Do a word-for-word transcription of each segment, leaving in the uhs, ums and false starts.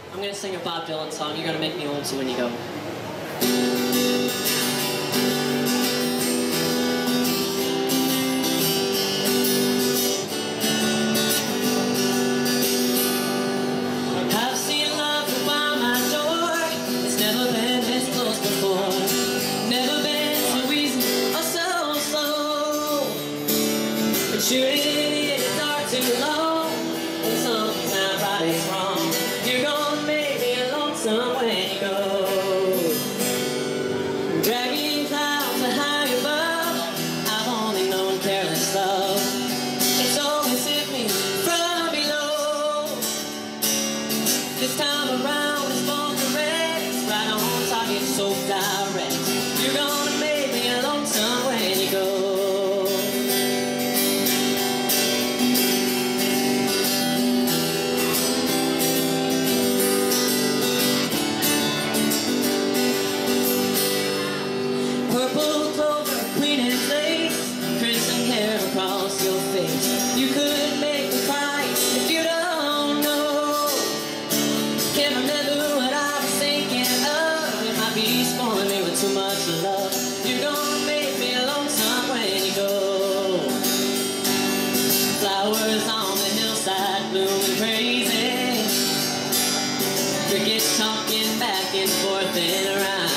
I'm gonna sing a Bob Dylan song. You're gonna make me old, so when you go. I've seen love go by my door. It's never been this close before. Never been so easy or so slow. But shooting in the dark too long. When something's not right, it's wrong. You're gonna make me lonesome when you go. Dragging clouds are high above. I've only known careless love. It's always hit me from below. This time around it's born correct. Right on target, so direct. You're gonna make me lonesome when you go. Purple clover, queen and lace, crimson hair across your face. You could make me cry if you don't know. Can't remember what I was thinking of. It might be spoiling me with too much love. You're gonna make me lonesome when you go. Flowers on the hillside blooming crazy. Crickets talking back and forth in a rhyme.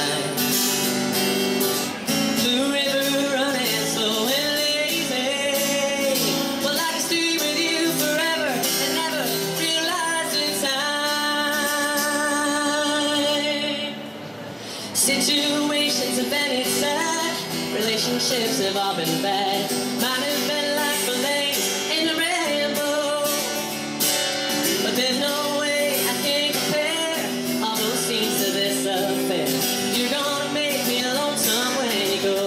Situations have been sad. Relationships have all been bad. Mine have been like fillets in a rainbow. But there's no way I can compare all those scenes to this affair. You're gonna make me lonesome when you go.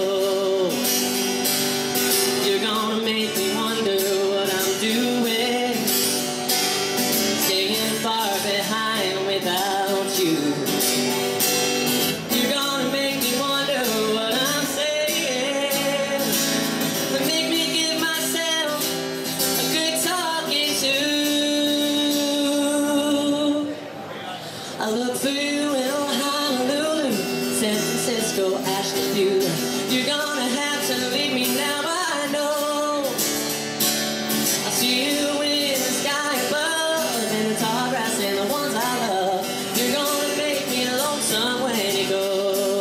You're gonna make me wonder what I'm doing, staying far behind without you. I look for you in old Honolulu, San Francisco, Asheville. You're gonna have to leave me now, I know. I see you in the sky above, and the tall grass and the ones I love. You're gonna make me lonesome when you go.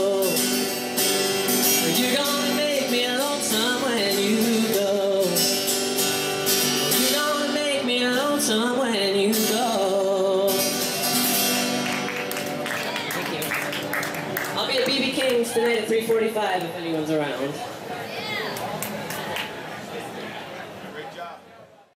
You're gonna make me lonesome when you go. You're gonna make me lonesome when you go. I'll be at B B King's tonight at three forty-five if anyone's around.